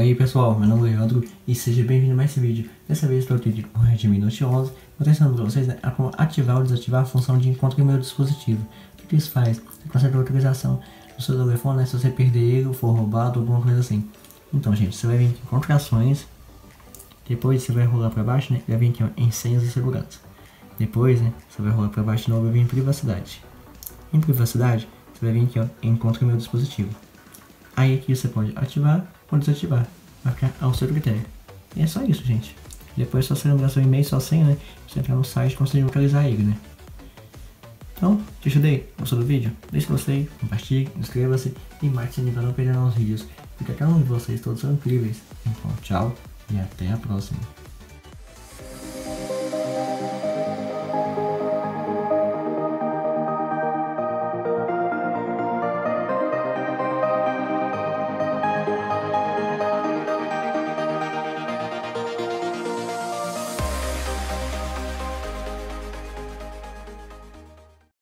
Oi pessoal, meu nome é Leandro e seja bem-vindo a mais esse vídeo. Dessa vez estou aqui com o Redmi Note 11, vou ensinando para vocês a como ativar ou desativar a função de encontro em meu dispositivo. O que isso faz? Você consegue a autorização do seu telefone, né, se você perder ele ou for roubado ou alguma coisa assim. Então gente, você vai vir aqui em configurações, depois você vai rolar para baixo, né, vai vir aqui ó, em senhas e segurança. Depois, né, você vai rolar para baixo de novo e vai vir em privacidade. Em privacidade, você vai vir aqui ó, em encontro em meu dispositivo. Aí aqui você pode ativar ou desativar, vai ficar ao seu critério. E é só isso, gente. Depois só você lembrar seu e-mail, sua senha, né? Você entrar no site e conseguir localizar ele, né? Então, te ajudei? Gostou do vídeo? Deixe seu gostei, compartilhe, inscreva-se e marque o sininho para não perder novos vídeos. Porque cada um de vocês todos são incríveis. Então, tchau e até a próxima.